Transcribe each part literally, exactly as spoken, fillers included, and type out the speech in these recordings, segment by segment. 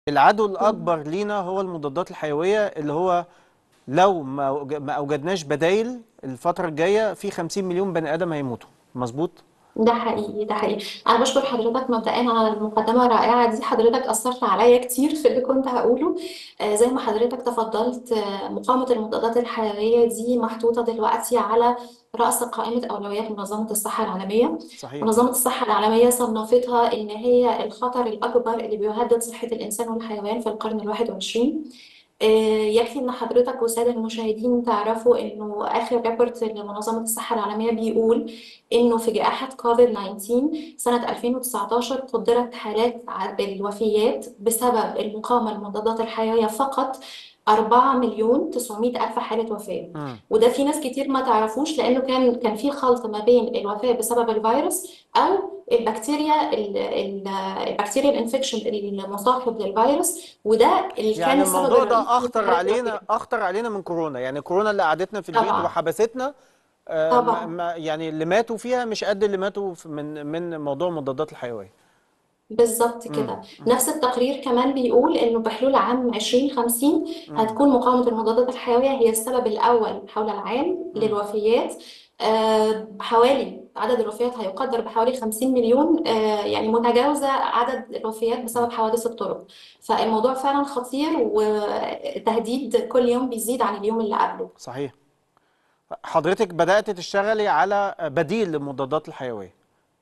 العدو إمم. الأكبر لينا هو المضادات الحيوية، اللي هو لو ما أوج ما أوجدناش بدايل الفترة الجاية في خمسين مليون بني آدم هيموتوا، مضبوط؟ ده حقيقي، ده حقيقي. أنا باشكر حضرتك مبدئيًا على المقدمة الرائعة دي، حضرتك أثّرت عليَّ كتير في اللي كنت هاقوله. آآ زي ما حضرتك تفضّلت، مقاومة المضادات الحيوية دي محطوطة دلوقتي على رأس قائمة أولويات منظمة الصحة العالمية. صحيح. منظمة الصحة العالمية صنّفتها إن هي الخطر الأكبر اللي بيهدد صحة الإنسان والحيوان في القرن الواحد والعشرين. آآ يكفي إن حضرتك والسادة المشاهدين تعرفوا إنه آخر report لمنظمة الصحة العالمية بيقول إنه في جائحة كوفيد تسعة عشر سنة ألفين وتسعتاشر قدّرت حالات ع الوفيات بسبب المقاومة للمضادات الحيوية فقط أربعة مليون تسعمية ألف حالة وفاة. إمم. وده في ناس كتير ما تعرفوش، لإنه كان كان في خلط ما بين الوفاة بسبب الفيروس أو البكتيريا ال ال البكتيريال infection المصاحب للفيروس، وده اللي كان يعني السبب الموضوع الرئيسي ده في أخطر حالات علينا الوفاة. أخطر علينا من كورونا، يعني كورونا اللي قعدتنا في البيت طبعًا، وحبستنا، آآ ما طبعًا. ما يعني اللي ماتوا فيها مش قد اللي ماتوا ف من من موضوع المضادات الحيوية. بالضبط إمم، كده. إمم، نفس التقرير كمان بيقول إنه بحلول عام ألفين وخمسين إمم، هتكون مقاومة المضادات الحيوية هي السبب الأول حول العالم إمم. للوفيات. آآ حوالي عدد الوفيات هيُقدّر بحوالي خمسين مليون، آآ يعني متجاوزة عدد الوفيات إمم. بسبب حوادث الطرق. فالموضوع فعلًا خطير، وتهديد كل يوم بيزيد عن اليوم اللي قبله. صحيح. حضرتك بدأتِ تشتغلي على بديل للمضادات الحيوية.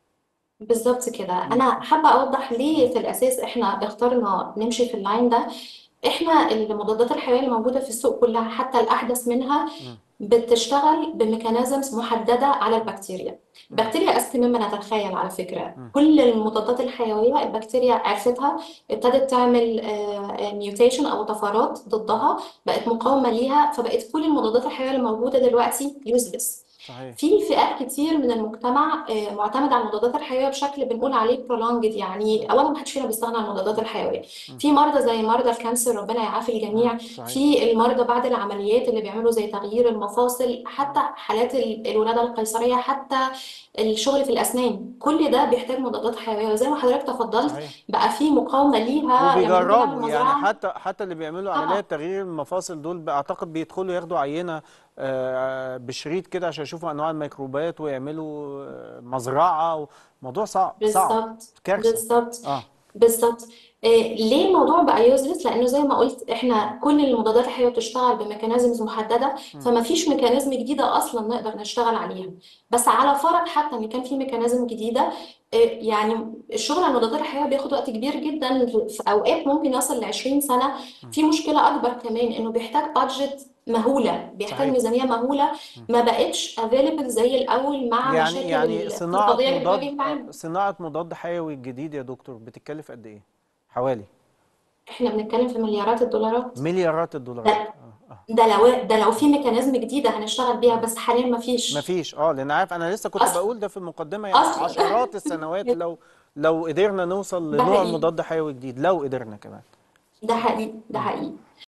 بالضبط كده. إمم، أنا حابة أوضّح إمم، ليه في الأساس إحنا اخترنا نمشي في الline ده. إحنا المضادات الحيوية اللي موجودة في السوق كلّها حتى الأحدث منها إمم، بتشتغل بmechanisms محددة على إمم، البكتيريا. إمم، البكتيريا أذكى مما نتخيل على فكرة. إمم. كل المضادات الحيوية البكتيريا عرفتها، ابتدت تعمل آآ mutation أو طفرات إمم. ضدها، بقت مقاومة ليها، فبقت كل المضادات الحيوية اللي موجودة دلوقتي useless. صحيح. في فئات كتير من المجتمع آآ مُعتمد على المضادات الحيوية بشكل بنقول عليه prolonged، يعني أولًا ما حدش فينا بيستغنى عن المضادات إمم، الحيوية. إمم، في مرضى زي مرضى الكانسر ربنا يعافي إمم. الجميع، صحيح. في المرضى بعد العمليات اللي بيعملوا زي تغيير المفاصل، حتى إمم. حالات ال الولادة القيصرية، حتى الشغل في الأسنان، كل ده بيحتاج مضادات حيوية. وزي ما حضرتك تفضّلت صحيح. بقى في مقاومة ليها لمّا نيجي نعمل وبيجربوا يعني مزرعة. حتى حتى اللي بيعملوا طبعًا. عملية تغيير المفاصل دول ب- اعتقد بيدخلوا ياخدوا عينة آه، بشريط كده عشان يشوفوا انواع الميكروبات ويعملوا آه، مزرعة. موضوع صعب صعب. بالضبط، كارثة. بالضبط، اه. بالضبط. آآ ليه الموضوع بقى useless؟ لإنه زي ما قُلت إحنا كل المضادات الحيوية بتشتغل بmechanisms محددة، مم. فما فيش mechanism جديدة أصلًا نقدر نشتغل عليها. بس على فرض حتى إن كان في mechanism جديدة، آآ يعني الشغل على المضادات الحيوية بياخد وقت كبير جدًا، في أوقات ممكن يصل لعشرين سنة. مم. في مشكلة أكبر كمان إنه بيحتاج budget مهولة، بيحتاج صحيح. ميزانية مهولة مم. ما بقتش available زي الأول مع يعني مشاكل يعني صناعة الاقتصادية اللي بتواجه مضاد آه، العالم. صناعة مضاد حيوي جديد يا دكتور بتتكلف قد ايه؟ حوالي إحنا بنتكلم في مليارات الدولارات. مليارات الدولارات. ده اه اه. ده لو ده لو في ميكانيزم جديدة هنشتغل بيها، مم. بس حاليا ما فيش. مفيش، اه لان عارف انا لسه كنت أصلا بقول ده في المقدمه، يعني أصلا عشرات السنوات لو لو قدرنا نوصل ده لنوع حقيقي، مضاد حيوي جديد، لو قدرنا كمان. ده حقيقي، ده مم. حقيقي.